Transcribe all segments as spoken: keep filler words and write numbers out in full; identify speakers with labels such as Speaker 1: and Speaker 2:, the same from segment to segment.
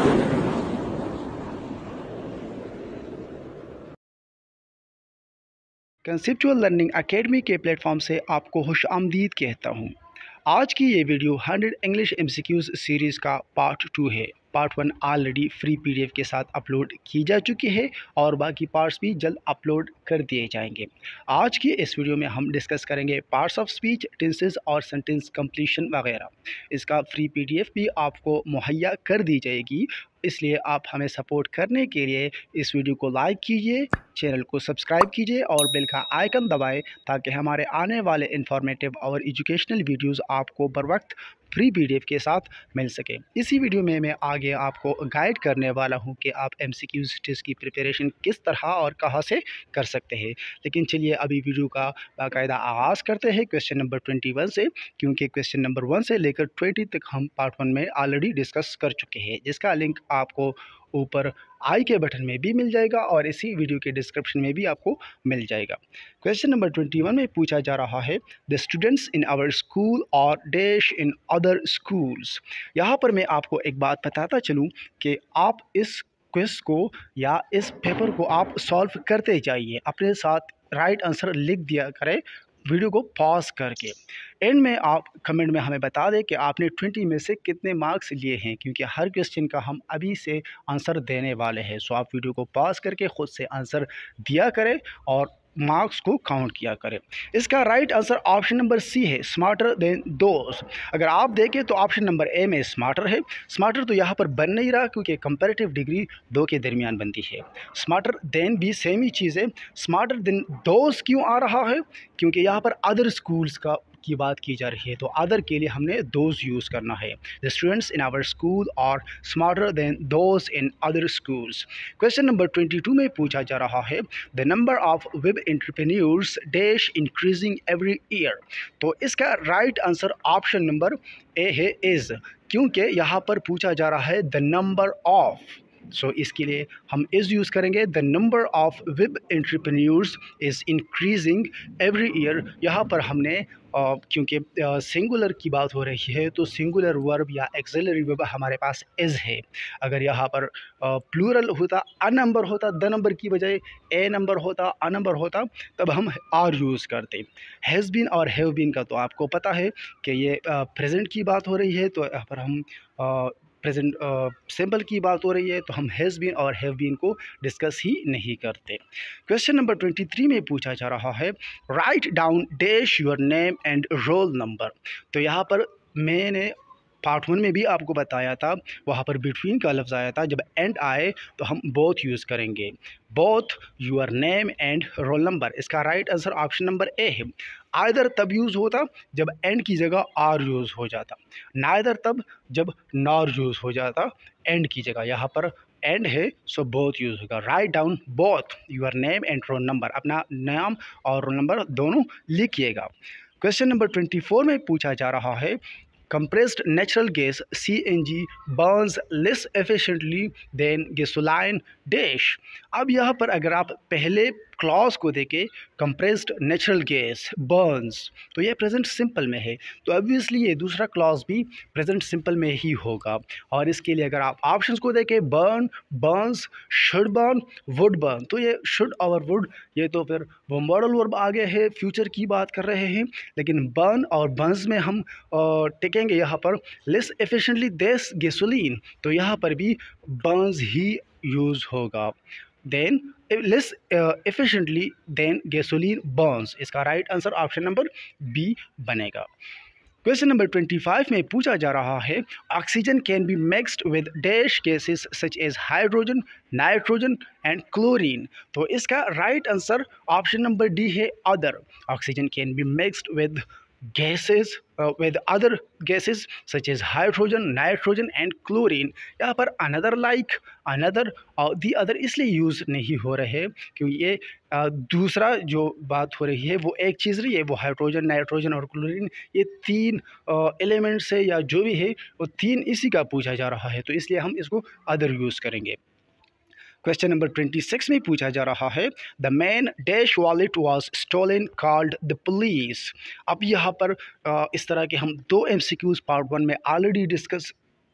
Speaker 1: Conceptual learning academy के platform से आपको खुशामदीद कहता हूँ। आज की ये video hundred English MCQs series का पार्ट टू है। Part one already free PDF के साथ अपलोड की जा चुकी है और बाकी पार्ट्स भी जल्द अपलोड कर दिए जाएंगे। आज की इस वीडियो में हम डिस्कस करेंगे पार्ट्स ऑफ स्पीच, टेंसेस और सेंटेंस कंप्लीशन वगैरह। इसका फ्री पीडीएफ भी आपको मुहैया कर दी जाएगी, इसलिए आप हमें सपोर्ट करने के लिए इस वीडियो को लाइक कीजिए, चैनल को सब्सक्राइब कीजिए और बेल का आइकन दबाएं ताकि हमारे आने वाले इंफॉर्मेटिव और एजुकेशनल वीडियोस आपको बर वक्त फ्री पीडीएफ के साथ मिल सके। इसी वीडियो में मैं आगे आपको गाइड करने वाला हूं कि आप एमसीक्यूज़ टेस्ट की प्रिपरेशन किस तरह और कहां से कर सकते हैं। लेकिन चलिए अभी वीडियो का बाकायदा आगाज़ करते हैं क्वेश्चन नंबर ट्वेंटी वन से, क्योंकि क्वेश्चन नंबर वन से लेकर ट्वेंटी तक हम पार्ट वन में ऑलरेडी डिस्कस कर चुके हैं, जिसका लिंक आपको ऊपर आई के बटन में भी मिल जाएगा और इसी वीडियो के डिस्क्रिप्शन में भी आपको मिल जाएगा। क्वेश्चन नंबर ट्वेंटी वन में पूछा जा रहा है, the students in our school और डैश इन अदर स्कूल्स। यहाँ पर मैं आपको एक बात बताता चलूँ कि आप इस क्विज को या इस पेपर को आप सॉल्व करते जाइए, अपने साथ राइट आंसर लिख दिया करें वीडियो को पॉज करके। एंड में आप कमेंट में हमें बता दें कि आपने ट्वेंटी में से कितने मार्क्स लिए हैं, क्योंकि हर क्वेश्चन का हम अभी से आंसर देने वाले हैं। सो आप वीडियो को पॉज करके ख़ुद से आंसर दिया करें और मार्क्स को काउंट किया करें। इसका right answer option number C है, स्मार्टर देन दोस। अगर आप देखें तो ऑप्शन नंबर ए में स्मार्टर है। स्मार्टर तो यहाँ पर बन नहीं रहा क्योंकि कंपैरेटिव डिग्री दो के दरमियान बनती है। स्मार्टर देन भी सेम ही चीज़ है। स्मार्टर देन दोस क्यों आ रहा है? क्योंकि यहाँ पर अदर स्कूल्स का की बात की जा रही है, तो अदर के लिए हमने दोज यूज़ करना है। The students in our school और smarter than those in other schools. Question number twenty two में पूछा जा रहा है, the number of web entrepreneurs dash increasing every year. तो इसका right answer option number A है, इज़, क्योंकि यहाँ पर पूछा जा रहा है the number of. So so, इसके लिए हम इज़ यूज़ करेंगे। The number of web entrepreneurs is increasing every year. यहाँ पर हमने Uh, क्योंकि सिंगुलर uh, की बात हो रही है तो सिंगुलर वर्ब या एक्सिलरी वर्ब हमारे पास इज़ है। अगर यहाँ पर प्लूरल uh, होता, अ नंबर होता, द नंबर की बजाय ए नंबर होता, अ नंबर होता, तब हम आर यूज़ करते। हैज़ बीन और हैव बीन का तो आपको पता है कि ये प्रेजेंट uh, की बात हो रही है, तो यहाँ पर हम uh, प्रेजेंट सिंपल की बात हो रही है तो हम हैज़ बीन और हैव बीन को डिस्कस ही नहीं करते। क्वेश्चन नंबर ट्वेंटी थ्री में पूछा जा रहा है, write down dash your name and roll number. तो यहाँ पर मैंने पार्ट वन में भी आपको बताया था, वहाँ पर बिटवीन का लफ्ज़ आया था। जब एंड आए तो हम बोथ यूज़ करेंगे, both your name and roll number. इसका right answer option number A है। आइदर तब यूज़ होता जब एंड की जगह आर यूज़ हो जाता, नाइदर तब जब नॉर यूज़ हो जाता एंड की जगह। यहाँ पर एंड है सो बोथ यूज़ होगा। Write down both your name and roll number, अपना नाम और रोल नंबर दोनों लिखिएगा। क्वेश्चन नंबर ट्वेंटी फोर में पूछा जा रहा है, compressed natural gas C N G burns less efficiently than gasoline dash। अब यहाँ पर अगर आप पहले क्लॉज को देखें, compressed natural gas burns, तो ये प्रेजेंट सिंपल में है, तो ऑब्वियसली ये दूसरा क्लॉज भी प्रेजेंट सिंपल में ही होगा। और इसके लिए अगर आप ऑप्शंस को देखें, burn, burns, should burn, would burn, तो ये शुड और वुड ये तो फिर वो मॉडल वर्ब आगे है, फ्यूचर की बात कर रहे हैं। लेकिन बर्न और बर्न्स में हम टिकेंगे यहाँ पर लेस एफिशिएंटली देस गैसोलीन, तो यहाँ पर भी बर्न्स ही यूज़ होगा। Than less efficiently than gasoline burns. इसका right answer option number B बनेगा। क्वेश्चन नंबर ट्वेंटी फाइव में पूछा जा रहा है, oxygen can be mixed with dash gases such as hydrogen, nitrogen and chlorine. तो इसका right answer option number D है, other. Oxygen can be mixed with gases uh, with other gases such as hydrogen, nitrogen and chlorine। यहाँ पर another like, another और the other इसलिए use नहीं हो रहे क्योंकि ये uh, दूसरा जो बात हो रही है वो एक चीज़ रही है, वो हाइड्रोजन, नाइट्रोजन और क्लोरीन, ये तीन एलिमेंट्स है या जो भी है वो तीन इसी का पूछा जा रहा है, तो इसलिए हम इसको अदर यूज़ करेंगे। क्वेश्चन नंबर ट्वेंटी सिक्स में पूछा जा रहा है, the man dash wallet was stolen called the police. अब यहाँ पर इस तरह के हम दो एमसीक्यूज पार्ट वन में ऑलरेडी डिस्कस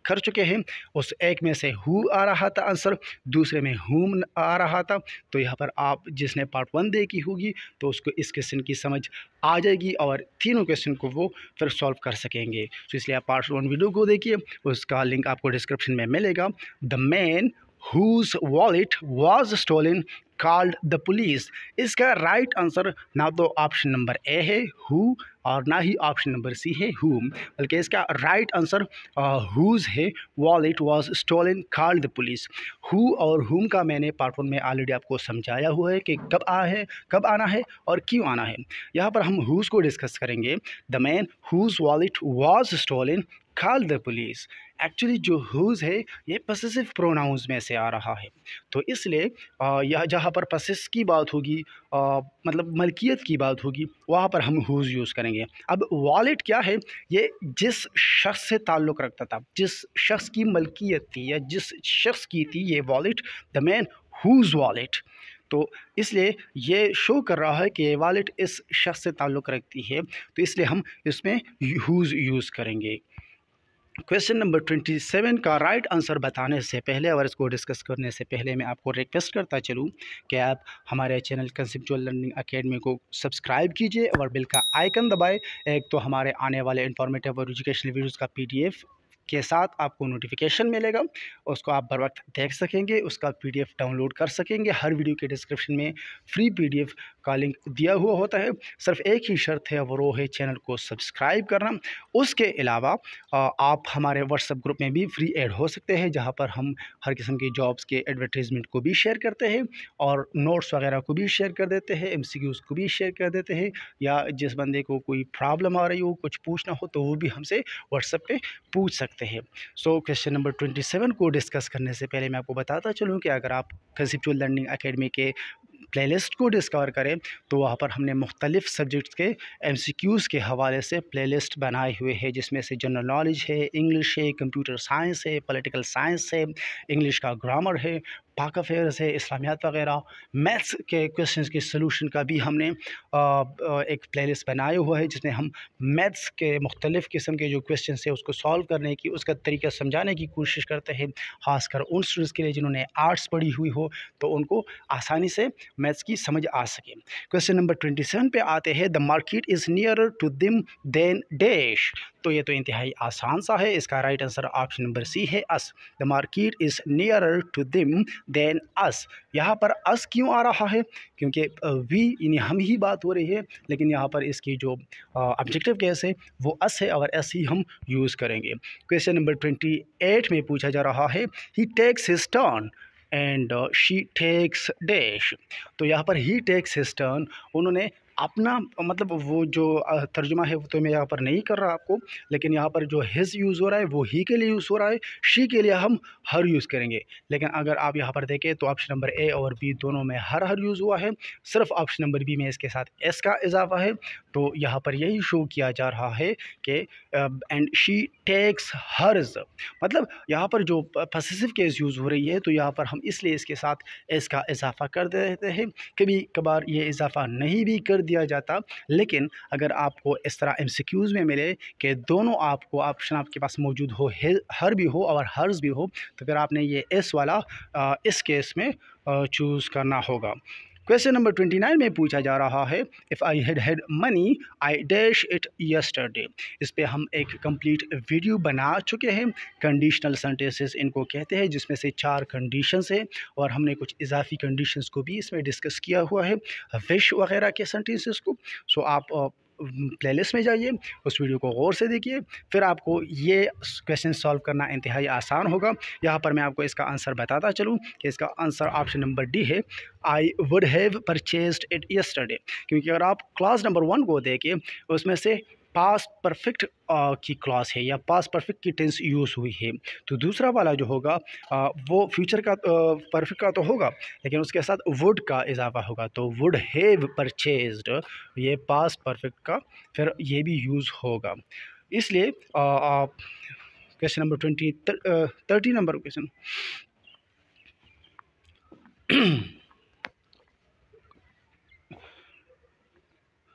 Speaker 1: कर चुके हैं। उस एक में से हु आ रहा था आंसर, दूसरे में हुम आ रहा था। तो यहाँ पर आप जिसने पार्ट वन देखी होगी तो उसको इस क्वेश्चन की समझ आ जाएगी और तीनों क्वेश्चन को वो फिर सॉल्व कर सकेंगे। तो इसलिए आप पार्ट वन वीडियो को देखिए, उसका लिंक आपको डिस्क्रिप्शन में मिलेगा। The man whose wallet was stolen called the police। इसका राइट आंसर ना तो ऑप्शन नंबर ए है who और ना ही ऑप्शन नंबर सी है whom, बल्कि इसका राइट आंसर whose है, wallet was stolen called the police। who और whom का मैंने पार्ट वन में ऑलरेडी आपको समझाया हुआ है कि कब आ है कब आना है और क्यों आना है। यहाँ पर हम whose को डिस्कस करेंगे। The man whose wallet was stolen call the police. Actually जो हुज है ये पसेसिव प्रोनाउंस में से आ रहा है, तो इसलिए यह जहाँ पर पसेस की बात होगी, आ, मतलब मलकियत की बात होगी, वहाँ पर हम हुज यूज़ करेंगे। अब वॉलेट क्या है, ये जिस शख्स से ताल्लुक़ रखता था, जिस शख्स की मलकियत थी या जिस शख्स की थी ये wallet, the man whose wallet. तो इसलिए ये शो कर रहा है कि ये वॉलेट इस शख्स से ताल्लुक़ रखती है, तो इसलिए हम इसमें हुज यूज़ करेंगे। क्वेश्चन नंबर ट्वेंटी सेवन का राइट आंसर बताने से पहले और इसको डिस्कस करने से पहले मैं आपको रिक्वेस्ट करता चलूँ कि आप हमारे चैनल कंसेप्चुअल लर्निंग एकेडमी को सब्सक्राइब कीजिए और बेल का आइकन दबाएं। एक तो हमारे आने वाले इंफॉर्मेटिव और एजुकेशनल वीडियोज़ का पीडीएफ के साथ आपको नोटिफिकेशन मिलेगा, उसको आप बर वक्त देख सकेंगे, उसका पीडीएफ डाउनलोड कर सकेंगे। हर वीडियो के डिस्क्रिप्शन में फ्री पीडीएफ का लिंक दिया हुआ होता है। सिर्फ एक ही शर्त है, वो है चैनल को सब्सक्राइब करना। उसके अलावा आप हमारे व्हाट्सएप ग्रुप में भी फ्री ऐड हो सकते हैं, जहां पर हम हर किस्म की जॉब्स के एडवर्टीज़मेंट को भी शेयर करते हैं और नोट्स वगैरह को भी शेयर कर देते हैं, एमसीक्यूज़ को भी शेयर कर देते हैं, या जिस बंदे को कोई प्रॉब्लम आ रही हो, कुछ पूछना हो, तो वो भी हमसे व्हाट्सएप पे पूछ सकते हैं। So question number twenty seven को डिस्कस करने से पहले मैं आपको बताता चलूँ कि अगर आप कंसेप्चुअल लर्निंग एकेडमी के प्लेलिस्ट को डिस्कवर करें तो वहाँ पर हमने मुख्तलिफ़ सब्जेक्ट्स के एमसीक्यूज़ के हवाले से प्लेलिस्ट बनाए हुए हैं, जिसमें से जनरल नॉलेज है, इंग्लिश है, कंप्यूटर साइंस है, पॉलिटिकल साइंस है, इंग्लिश का ग्रामर है, पाक अफेयर्स है, इस्लामियात वगैरह, मैथ्स के क्वेश्चंस के सलूशन का भी हमने एक प्लेलिस्ट बनाया हुआ है, जिसमें हम मैथ्स के मुख्तलिफ़ किस्म के जो क्वेश्चंस है उसको सॉल्व करने की, उसका तरीका समझाने की कोशिश करते हैं, ख़ासकर उन स्टूडेंट्स के लिए जिन्होंने आर्ट्स पढ़ी हुई हो, तो उनको आसानी से मैथ्स की समझ आ सके। क्वेश्चन नंबर ट्वेंटी सेवन पे आते हैं। The market is nearer to them than dash. तो ये तो इंतहाई आसान सा है, इसका right answer option number C है, us. The market is nearer to them than us. यहाँ पर अस क्यों आ रहा है, क्योंकि वी यानी हम ही बात हो रही है, लेकिन यहाँ पर इसकी जो ऑब्जेक्टिव केस है वो अस है और एस ही हम यूज़ करेंगे। क्वेश्चन नंबर ट्वेंटी एट में पूछा जा रहा है, he takes his turn and she takes dash. तो यहाँ पर ही टेक्स हिज टर्न, उन्होंने अपना मतलब वो जो तर्जुमा है वो तो मैं यहाँ पर नहीं कर रहा आपको, लेकिन यहाँ पर जो हिज यूज़ हो रहा है वो ही के लिए यूज़ हो रहा है, शी के लिए हम हर यूज़ करेंगे। लेकिन अगर आप यहाँ पर देखें तो ऑप्शन नंबर ए और बी दोनों में हर हर यूज़ हुआ है, सिर्फ ऑप्शन नंबर बी में इसके साथ एस का इजाफा है। तो यहाँ पर यही शो किया जा रहा है कि एंड शी टेक्स हर्ज, मतलब यहाँ पर जो पॉसेसिव केस यूज़ हो रही है, तो यहाँ पर हम इसलिए इसके साथ एस का इजाफा कर देते हैं। कभी कभार ये इजाफा नहीं भी कर दिया जाता, लेकिन अगर आपको इस तरह एमसीक्यूज़ में मिले कि दोनों आपको ऑप्शन आपके पास मौजूद हो, हर भी हो और हर्ज भी हो, तो फिर आपने ये एस वाला आ, इस केस में चूज़ करना होगा। क्वेश्चन नंबर ट्वेंटी नाइन में पूछा जा रहा है, if I had had money I dash it yesterday. इस पे हम एक कंप्लीट वीडियो बना चुके हैं। कंडीशनल सेंटेंसेस इनको कहते हैं, जिसमें से चार कंडीशंस हैं और हमने कुछ इजाफी कंडीशंस को भी इसमें डिस्कस किया हुआ है, विश वगैरह के सेंटेंसेस को। सो आप प्लेलिस्ट में जाइए, उस वीडियो को गौर से देखिए, फिर आपको ये क्वेश्चन सॉल्व करना इंतहाई आसान होगा। यहाँ पर मैं आपको इसका आंसर बताता चलूँ कि इसका आंसर ऑप्शन नंबर डी है, I would have purchased it yesterday. क्योंकि अगर आप क्लास नंबर वन को देखिए, उसमें से पास्ट परफेक्ट की क्लास है या पास्ट परफेक्ट की टेंस यूज़ हुई है, तो दूसरा वाला जो होगा आ, वो फ्यूचर का परफेक्ट का तो होगा, लेकिन उसके साथ वुड का इजाफा होगा, तो वुड हैव परचेज्ड ये पास्ट परफेक्ट का फिर ये भी यूज़ होगा। इसलिए question number twenty thirty number question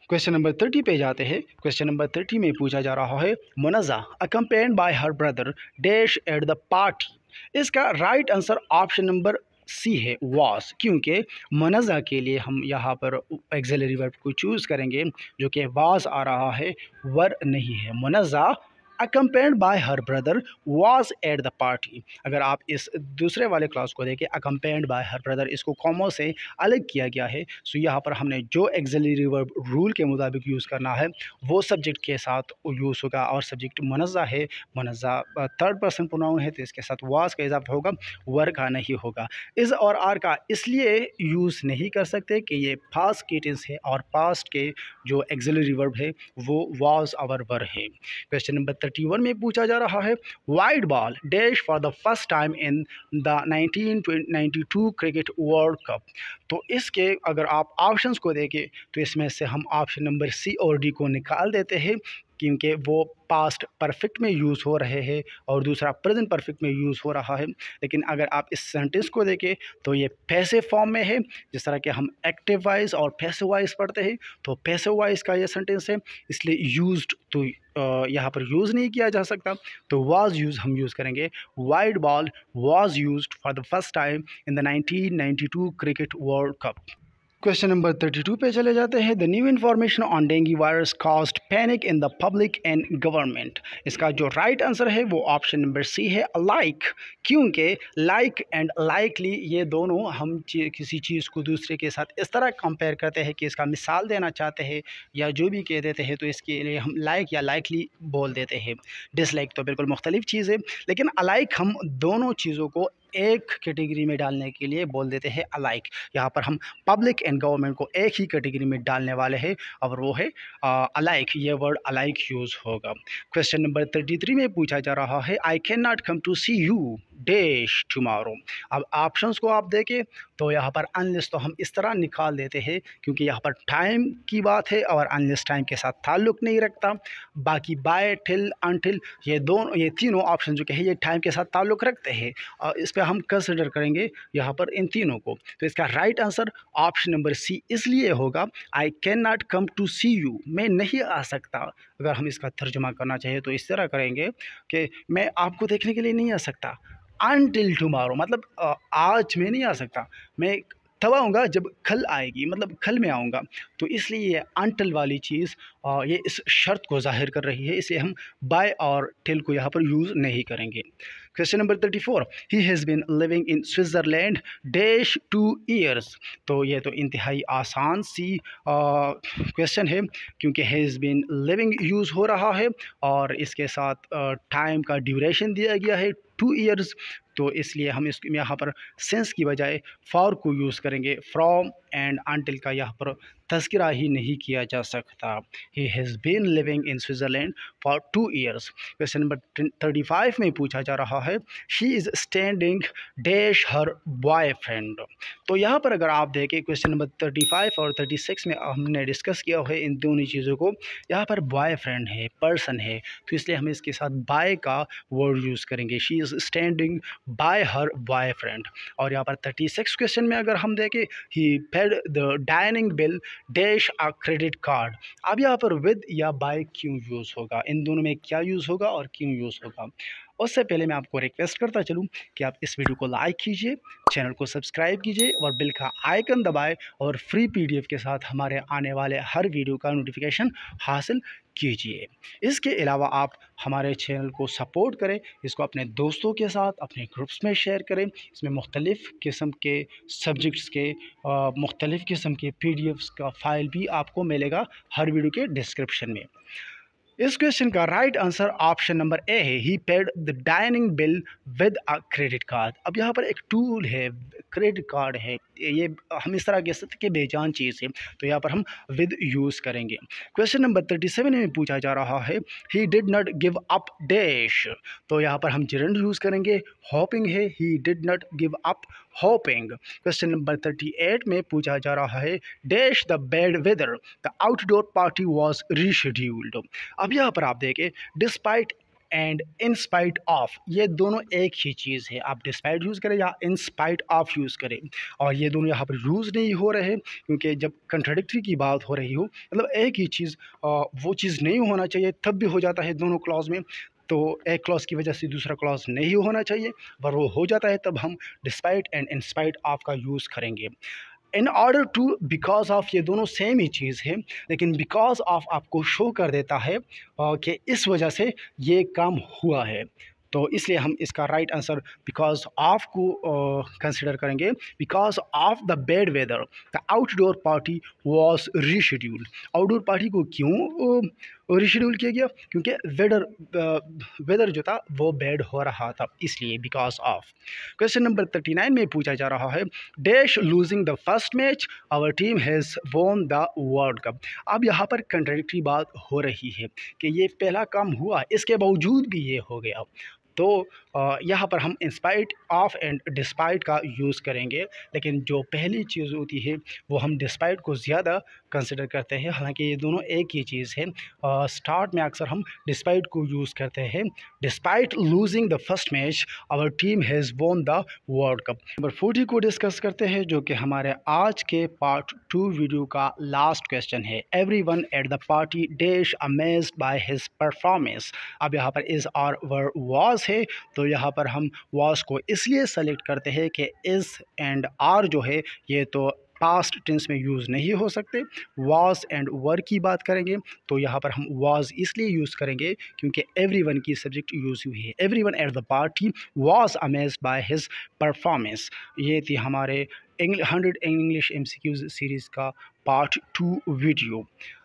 Speaker 1: question number thirty पे जाते हैं। क्वेश्चन नंबर थर्टी में पूछा जा रहा है, Munazza accompanied by her brother dash at the party. इसका right answer option number C है, वाज, क्योंकि मुनज़्ज़ा के लिए हम यहाँ पर एक्सिलरी वर्ब को चूज़ करेंगे जो कि वाज आ रहा है, वर नहीं है। Munazza accompanied by her brother was at the party. अगर आप इस दूसरे वाले क्लास को देखें, अकम्पेन्ड बाय हर ब्रदर, इसको कॉमो से अलग किया गया है। सो यहाँ पर हमने जो एक्सिलरी वर्ब रूल के मुताबिक यूज़ करना है वो सब्जेक्ट के साथ यूज़ होगा, और सब्जेक्ट मुनज़्ज़ा है, मुनज़्ज़ा थर्ड पर्सन प्रोनाउन है, तो इसके साथ वाज का इजाफा होगा, वर का नहीं होगा। इस और आर का इसलिए यूज़ नहीं कर सकते कि ये पास्ट के टेंस है और पास्ट के जो एक्सिलरी वर्ब है वो वाज और वर है। क्वेश्चन नंबर थर्टी वन में पूछा जा रहा है, wide ball dash for the first time in the nineteen ninety two cricket world cup. तो इसके अगर आप ऑप्शंस को देखें तो इसमें से हम ऑप्शन नंबर सी और डी को निकाल देते हैं, क्योंकि वो पास्ट परफेक्ट में यूज़ हो रहे हैं और दूसरा प्रेजेंट परफेक्ट में यूज़ हो रहा है। लेकिन अगर आप इस सेंटेंस को देखें तो ये पैसिव फॉर्म में है, जिस तरह के हम एक्टिव वाइज और पैसिव वाइज पढ़ते हैं, तो पैसिव वाइज का ये सेंटेंस है, इसलिए यूज्ड तो यहाँ पर यूज़ नहीं किया जा सकता, तो वाज यूज़ हम यूज़ करेंगे। Wide ball was used for the first time in the nineteen ninety two cricket world cup. Question number thirty two पे चले जाते हैं। The new information on dengue virus caused panic in the public and government. इसका जो right answer है वो option number C है, like, क्योंकि लाइक एंड लाइकली ये दोनों हम ची, किसी चीज़ को दूसरे के साथ इस तरह कंपेयर करते हैं कि इसका मिसाल देना चाहते हैं या जो भी कह देते हैं, तो इसके लिए हम लाइक या लाइकली बोल देते हैं। डिसलाइक तो बिल्कुल मुख्तलिफ चीज़ है, लेकिन अलाइक हम दोनों चीज़ों को एक कैटेगरी में डालने के लिए बोल देते हैं अलाइक। यहाँ पर हम पब्लिक एंड गवर्नमेंट को एक ही कैटेगरी में डालने वाले हैं और वो है अलाइक, ये वर्ड अलाइक यूज़ होगा। क्वेश्चन नंबर थर्टी थ्री में पूछा जा रहा है, I can not come to see you dash tomorrow. अब ऑप्शंस को आप देखें तो यहाँ पर अनलेस तो हम इस तरह निकाल देते हैं, क्योंकि यहाँ पर टाइम की बात है और अनलेस टाइम के साथ ताल्लुक़ नहीं रखता। बाकी बाय, टिल, अनटिल, ये दोनों ये तीनों ऑप्शन जो है ये टाइम के साथ ताल्लुक़ रखते हैं, और इस पर हम कंसिडर करेंगे यहाँ पर इन तीनों को। तो इसका right answer option number C इसलिए होगा, I can not come to see you, मैं नहीं आ सकता। अगर हम इसका तर्जुमा करना चाहिए तो इस तरह करेंगे कि मैं आपको देखने के लिए नहीं आ सकता। अनटिल टुमारो मतलब आज मैं नहीं आ सकता, मैं तब आऊँगा जब कल आएगी, मतलब कल में आऊँगा। तो इसलिए ये अनटिल वाली चीज़ ये इस शर्त को ज़ाहिर कर रही है, इसलिए हम बाय और टिल को यहाँ पर यूज़ नहीं करेंगे। Question number thirty four, he has been living in Switzerland dash two years. तो ये तो इंतहाई आसान सी क्वेश्चन है, क्योंकि हैज़ बीन लिविंग यूज़ हो रहा है और इसके साथ टाइम का ड्यूरेशन दिया गया है टू ईयर्स, तो इसलिए हम इस यहाँ पर सेंस की बजाय फॉर को यूज़ करेंगे। फ्रॉम एंड अनटिल का यहाँ पर तज़किरा ही नहीं किया जा सकता। He has been living in Switzerland for two years. Question number thirty five में पूछा जा रहा है, she is standing dash her boyfriend. तो यहाँ पर अगर आप देखें क्वेश्चन नंबर थर्टी फाइव और थर्टी सिक्स में हमने डिस्कस किया है इन दोनों चीज़ों को। यहाँ पर बॉयफ्रेंड है, पर्सन है, तो इसलिए हम इसके साथ बाय का वर्ड यूज़ करेंगे। She is standing by her boyfriend. और यहाँ पर थर्टी सिक्स क्वेश्चन में अगर हम देखें, he paid the dining bill dash a credit card. अब यहाँ पर विद या बाय क्यों यूज़ होगा, इन दोनों में क्या यूज़ होगा और क्यों यूज़ होगा। उससे पहले मैं आपको रिक्वेस्ट करता चलूँ कि आप इस वीडियो को लाइक कीजिए, चैनल को सब्सक्राइब कीजिए और बिल का आइकन दबाएं और फ्री पीडीएफ के साथ हमारे आने वाले हर वीडियो का नोटिफिकेशन हासिल कीजिए। इसके अलावा आप हमारे चैनल को सपोर्ट करें, इसको अपने दोस्तों के साथ अपने ग्रुप्स में शेयर करें। इसमें मुख्तलिफ़ किस्म के सब्जेक्ट्स के मुख्तलिफ़ किस्म के पीडीएफ्स का फ़ाइल भी आपको मिलेगा हर वीडियो के डिस्क्रिप्शन में। इस क्वेश्चन का right answer option number A है, he paid the dining bill with a credit card. अब यहाँ पर एक टूल है, क्रेडिट कार्ड है, ये हम इस तरह कह सकते कि बेजान चीज़ है, तो यहाँ पर हम विद यूज़ करेंगे। क्वेश्चन नंबर थर्टी सेवन में पूछा जा रहा है, he did not give up dash. तो यहाँ पर हम जेरेंड यूज़ करेंगे, होपिंग है, he did not give up hoping. Question number thirty eight में पूछा जा रहा है, dash the bad weather the outdoor party was rescheduled. अब यहाँ पर आप देखें, despite and in spite of, ये दोनों एक ही चीज़ है। आप डिस्पाइट यूज़ करें या इन स्पाइट ऑफ यूज़ करें, और ये दोनों यहाँ पर यूज़ नहीं हो रहे हैं क्योंकि जब कंट्राडिक्टरी की बात हो रही हो, मतलब एक ही चीज़ वो चीज़ नहीं होना चाहिए, तब भी हो जाता है दोनों क्लॉज में। तो एक क्लॉज की वजह से दूसरा क्लॉज नहीं होना चाहिए, पर वो हो जाता है, तब हम despite and in spite of का यूज़ करेंगे। In order to, because of, ये दोनों सेम ही चीज़ है, लेकिन बिकॉज ऑफ आपको शो कर देता है कि इस वजह से ये काम हुआ है, तो इसलिए हम इसका राइट आंसर बिकॉज ऑफ को कंसिडर करेंगे। Because of the bad weather the outdoor party was rescheduled. Outdoor party को क्यों रीशेड्यूल किया गया? क्योंकि वेदर वेदर जो था वो बैड हो रहा था, इसलिए because of. Question number thirty nine में पूछा जा रहा है, dash losing the first match our team has won the world cup. अब यहाँ पर कंट्राडिक्टरी बात हो रही है कि ये पहला काम हुआ, इसके बावजूद भी ये हो गया, तो यहाँ पर हम इंस्पाइट ऑफ एंड डिस्पाइट का यूज़ करेंगे, लेकिन जो पहली चीज़ होती है वो हम डिस्पाइट को ज़्यादा कंसिडर करते हैं, हालांकि ये दोनों एक ही चीज़ है। स्टार्ट में अक्सर हम डिस्पाइट को यूज़ करते हैं। Despite losing the first match our team has won the world cup. Number forty को डिस्कस करते हैं, जो कि हमारे आज के पार्ट टू वीडियो का लास्ट क्वेश्चन है। Every one at the party dash amazed by his performance. अब यहाँ पर इज़ और वर वॉज है, तो यहाँ पर हम वॉज को इसलिए सेलेक्ट करते हैं कि इज़ एंड आर जो है ये तो पास्ट टेंस में यूज़ नहीं हो सकते। वॉज एंड वर की बात करेंगे तो यहाँ पर हम वॉज इसलिए यूज़ करेंगे क्योंकि एवरीवन की सब्जेक्ट यूज़ हुई है। Everyone at the party was amazed by his performance. ये थी हमारे hundred English M C Qs series का पार्ट टू वीडियो।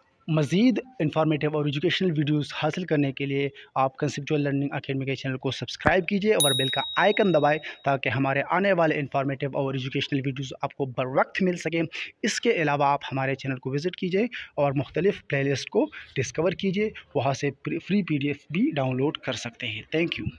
Speaker 1: मज़ीद इंफॉर्मेटिव और एजुकेशनल वीडियोस हासिल करने के लिए आप कंसेप्चुअल लर्निंग अकेडमी के चैनल को सब्सक्राइब कीजिए और बेल का आइकन दबाएं, ताकि हमारे आने वाले इंफॉर्मेटिव और एजुकेशनल वीडियोस आपको बर वक्त मिल सकें। इसके अलावा आप हमारे चैनल को विज़िट कीजिए और मुख्तलिफ़ प्लेलिस्ट को डिस्कवर कीजिए, वहाँ से फ्री पी डी एफ भी डाउनलोड कर सकते हैं। Thank you.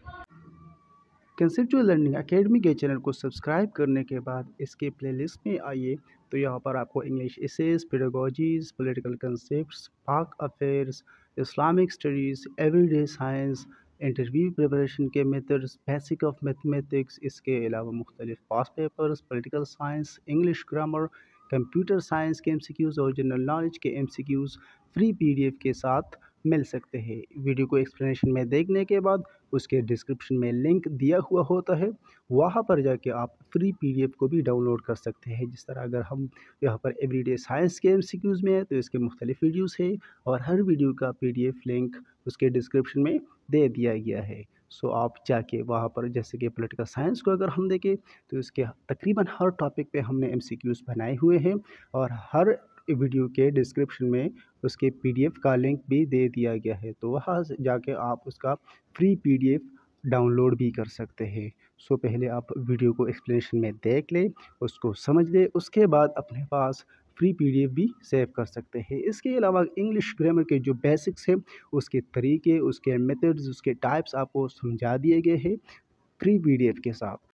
Speaker 1: Conceptual learning academy के चैनल को सब्सक्राइब करने के बाद इसके प्लेलिस्ट में आइए, तो यहाँ पर आपको English essays, pedagogies, political concepts, Pak affairs, Islamic studies, everyday science, interview preparation के मेथड्स, बेसिक ऑफ मैथमेटिक्स, इसके अलावा मुख्तलिफ past papers, political science, English grammar, computer science के एम सी क्यूज़ और जनरल नॉलेज के M C Qs free P D F के साथ मिल सकते हैं। वीडियो को एक्सप्लेनेशन में देखने के बाद उसके डिस्क्रिप्शन में लिंक दिया हुआ होता है, वहाँ पर जाके आप फ्री पीडीएफ को भी डाउनलोड कर सकते हैं। जिस तरह अगर हम यहाँ पर एवरीडे साइंस के एमसीक्यूज़ में है तो इसके मुख्तलिफ वीडियोस है और हर वीडियो का पीडीएफ लिंक उसके डिस्क्रिप्शन में दे दिया गया है। सो आप जाके वहाँ पर, जैसे कि पॉलिटिकल साइंस को अगर हम देखें तो इसके तकरीबन हर टॉपिक पे हमने एमसीक्यूज़ बनाए हुए हैं और हर वीडियो के डिस्क्रिप्शन में उसके पीडीएफ का लिंक भी दे दिया गया है, तो वहाँ जाके आप उसका फ्री पीडीएफ डाउनलोड भी कर सकते हैं। सो पहले आप वीडियो को एक्सप्लेनेशन में देख लें, उसको समझ लें, उसके बाद अपने पास फ्री पीडीएफ भी सेव कर सकते हैं। इसके अलावा इंग्लिश ग्रामर के जो बेसिक्स हैं, उसके तरीके, उसके मेथड्स, उसके टाइप्स आपको समझा दिए गए हैं फ्री पीडीएफ के साथ।